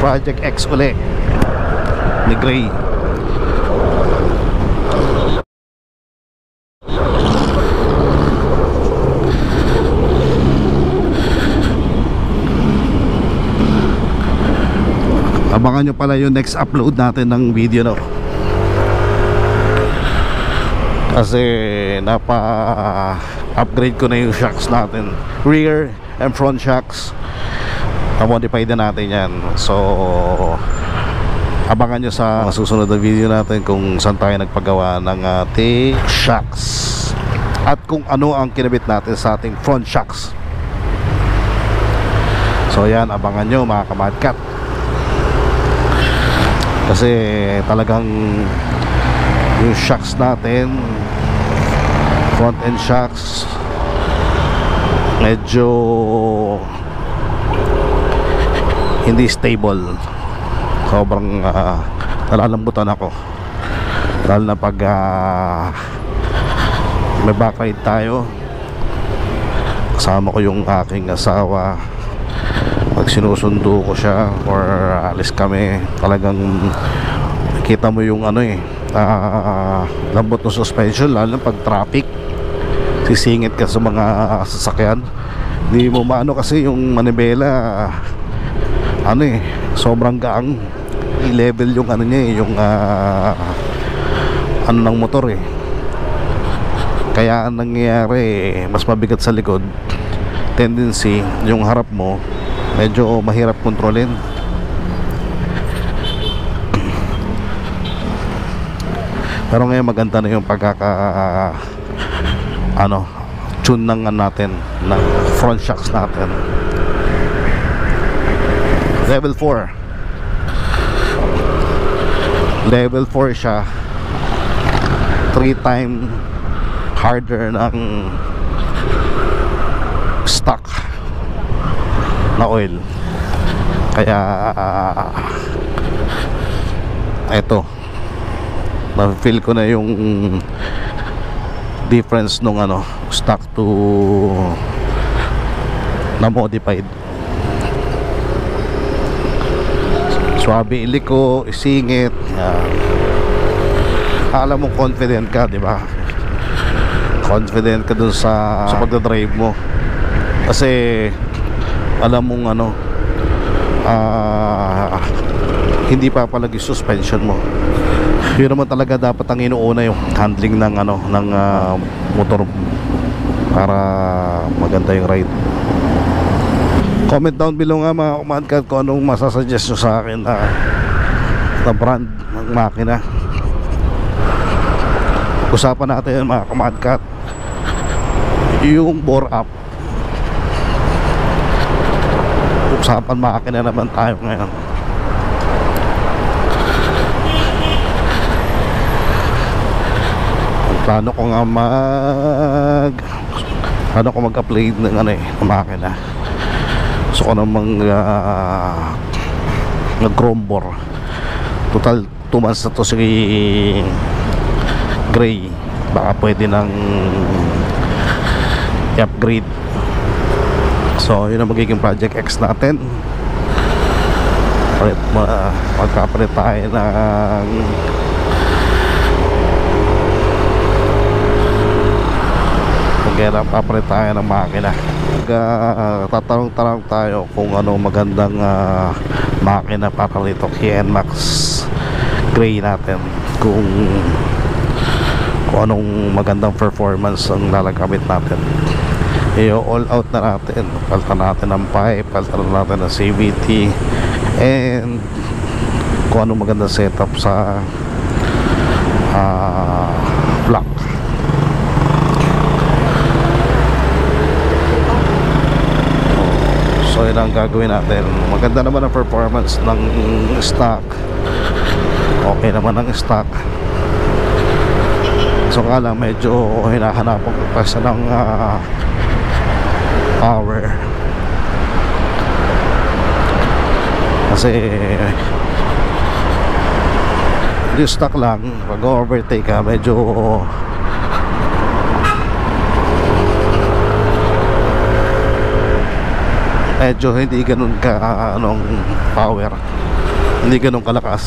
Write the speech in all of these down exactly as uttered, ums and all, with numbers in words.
Project X uli ni Gray. Abangan nyo pala yung next upload natin ng video, no? Kasi napa-upgrade ko na yung shocks natin, rear and front shocks. Na-modify din natin yan. So abangan nyo sa susunod na video natin kung saan tayo nagpagawa ng ating shocks at kung ano ang kinabit natin sa ating front shocks. So yan, abangan nyo mga kamadkat. Kasi talagang yung shocks natin, front end shocks, medyo hindi stable. Sobrang uh, nalalambutan ako, lalo na pag uh, may backride tayo. Kasama ko yung aking asawa. Pag sinusundo ko siya or alis kami, talagang kita mo yung ano eh, uh, lambot ng suspension, lalo pag traffic, sisingit ka sa mga sasakyan. Hindi mo maano kasi yung manibela, ano eh, sobrang gaang. I-level yung ano niya eh, yung uh, ano ng motor eh. Kaya ang nangyayari, mas mabigat sa likod. Tendency, yung harap mo medyo mahirap kontrolin. Pero ngayon maganda na yung pagkaka uh, ano, tune ng natin, ng front shocks natin. Level four. Level four siya. Three time harder ng stock na oil. Kaya uh, eto, na-feel ko na yung difference nung ano, stock to na modified. Swabe iliko, isingit. Uh, alam mo confident ka, di ba? Confident ka dun sa, sa pagdadrive mo. Kasi alam mong ano, uh, hindi papalagi suspension mo. Yun naman talaga dapat ang inuuna, yung handling ng ano, ng uh, motor para maganda yung ride. Comment down below nga mga kumadkat kung anong masasuggest nyo sa akin na, na brand ng makina. Usapan natin mga kumadkat yung bore up. Usapan makina naman tayo ngayon. Ang plano ko nga mag plano ko mag-upload ng ano eh, ng makina. Gusto ko namang uh, nag-chrome bore. Total two months na to si Gray. Baka pwede nang i-upgrade. So yun ang magiging Project X natin. Palit, uh, magkapalit tayo ng magkaya papalit tayo ng makina. Uh, tatanong-tanong tayo kung ano magandang uh, makina para rito kay N MAX Gray natin, kung kung anong magandang performance ang lalagamit natin. I-all out na natin, palitan natin ng pipe, palitan natin ng C V T, and kung anong magandang setup sa uh, block. So yun ang gagawin natin. Maganda naman ang performance ng stock, okay naman ang stock. So nga lang medyo hinahanapan ko pa siya ng uh, power, kasi yung stock lang, pag overtake ka medyo medyo hindi ganun ka anong power. hindi ganun kalakas.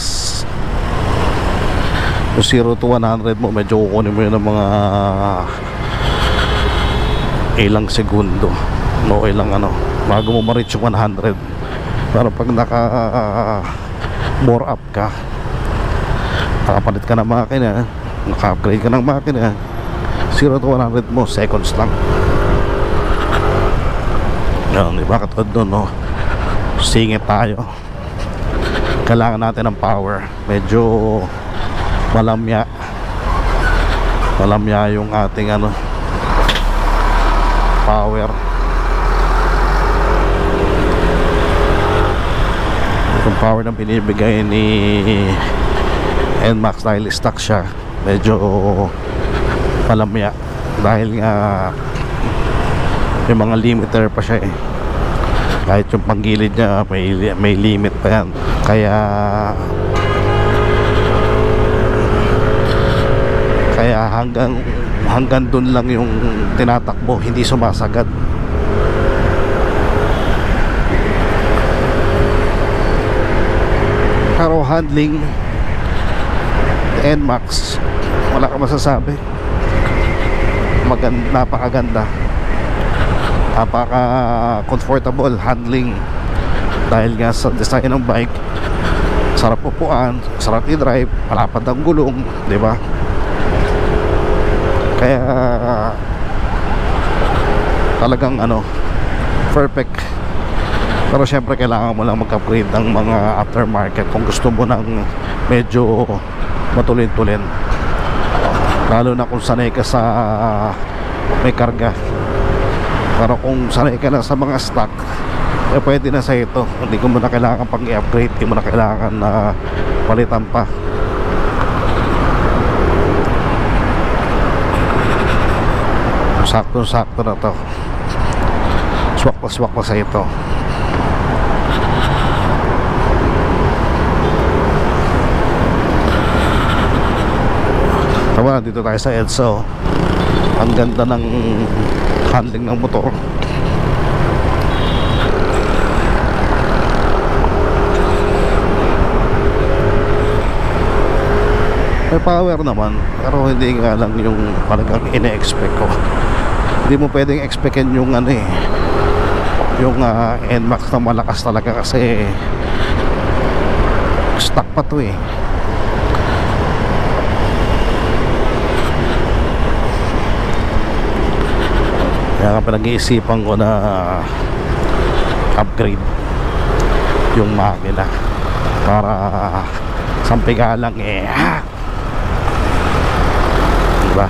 Yung zero to one hundred mo, medyo kukunin mo yun ng mga ilang segundo, no, ilang ano, bago mo ma-reach yung one hundred. Pero pag naka uh, more up ka, nakapalit ka ng makina, naka-upgrade ka ng makina, zero to one hundred mo, seconds lang. Yan, diba? Katulad doon, no? Singit tayo. Kailangan natin ng power. Medyo malamya. Malamya yung ating ano, power. Yung power na binibigay ni N MAX, dahil stock siya, medyo malamya. Dahil nga may mga limiter pa siya eh. Kahit yung panggilid niya may, may limit pa yan. Kaya Kaya hanggang hanggang dun lang yung tinatakbo, hindi sumasagad. Pero handling N MAX, wala ka masasabi. Maganda, napakaganda, napaka comfortable handling. Dahil nga sa design ng bike, sarap upuan, sarap i-drive, malapad ang gulong, di ba? Kaya talagang ano, perfect. Pero syempre kailangan mo lang mag-upgrade ng mga aftermarket kung gusto mo ng medyo matulin-tulin, lalo na kung sanay ka sa may karga. Pero kung sanay ka na sa mga stock, eh pwede na sa ito. Hindi ko mo na kailangan pang i-upgrade, hindi mo na kailangan na uh, palitan pa. Sakto-sakto na to. Swak pa swak pa sa ito. Tama, dito tayo sa EDSA. Ang ganda ng handling ng motor. May power naman, pero hindi nga lang yung talagang ine-expect ko. Hindi mo pwedeng expectin yung ano eh, yung uh, N MAX na malakas talaga, kasi stock pa to eh. Kaya nga pinag-iisipan ko na uh, upgrade yung makina para uh, sampiga lang eh, ha? Diba?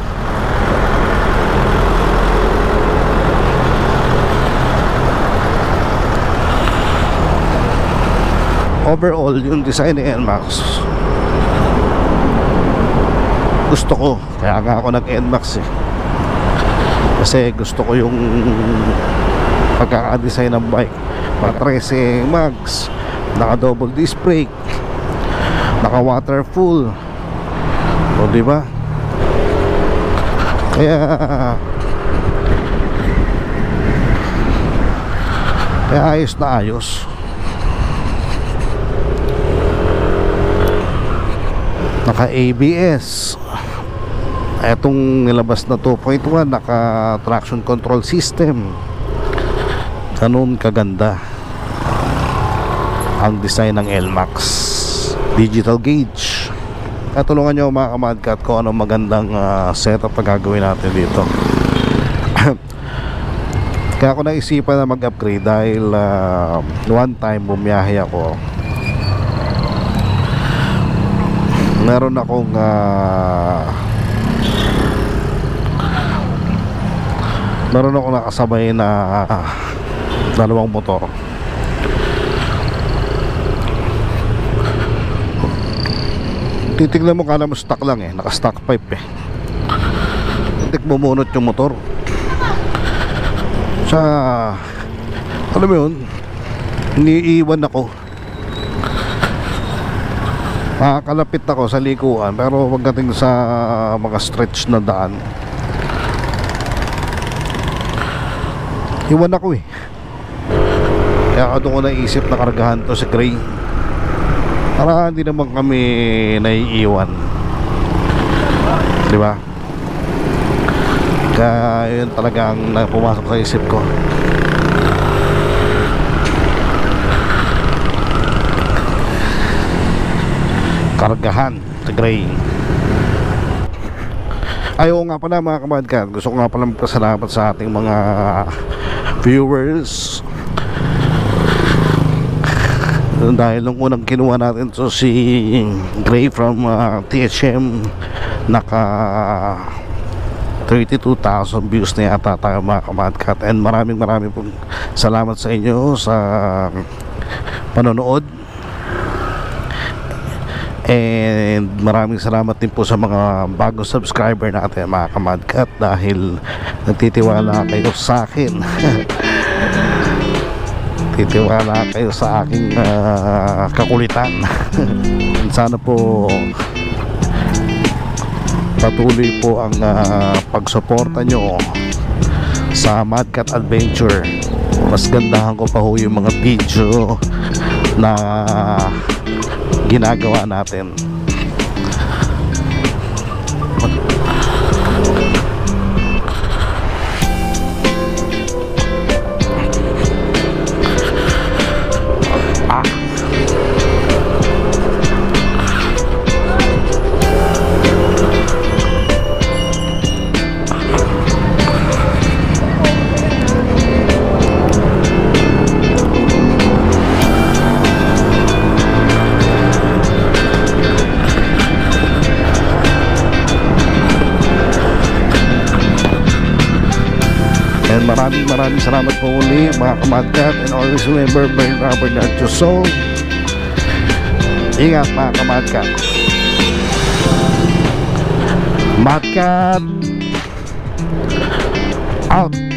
Overall, yung design ni N MAX gusto ko, kaya nga ako nag-N MAX eh. Kasi gusto ko yung pagkaka-design ng bike. Naka-tracing mags, naka-double disc brake, naka-waterfall. O diba? Kaya Kaya ayos na ayos. Naka-A B S. Etong nilabas na two point one, naka traction control system. Ganun kaganda ang design ng N MAX. Digital gauge. Kaya tulungan nyo mga kamadkat kung anong magandang uh, setup na gagawin natin dito. Kaya ako naisipan na mag-upgrade dahil uh, one time bumiyahe ako, meron akong uh, meron akong nakasabay na uh, dalawang motor. Titignan mo, kala mo stock lang eh, naka stock pipe eh. Titik bumunot yung motor sa, alam mo yun, iniiwan ako, makakalapit ako sa likuan, pero pagdating sa mga stretch na daan, iwan ako eh. Kaya ako doon ko naisip na kargahan to sa Gray. para hindi naman kami naiiwan, di ba? Kaya yun talaga ang pumasok sa isip ko. Kargahan sa Gray. Ayaw nga pala mga kamadkat, gusto ko nga pala magpasalamat sa ating mga viewers, dahil nung unang kinuha natin so si Gray from uh, T H M, naka thirty-two thousand views na yata tayo mga kamadkat. And maraming maraming pong salamat sa inyo sa panonood. And maraming salamat din po sa mga bagong subscriber natin mga kamadkat, dahil nagtitiwala kayo sa akin. Titiwala kayo sa aking uh, kakulitan. Sana po patuloy po ang uh, pagsuporta nyo sa Madcat Adventure. Mas gandahan ko pa ho yung mga video na ginagawa natin. And maraming maraming salamat po uli mga kamadkat, and always remember, burn rubber not your soul. Ingat mga kamadkat. Madcat out.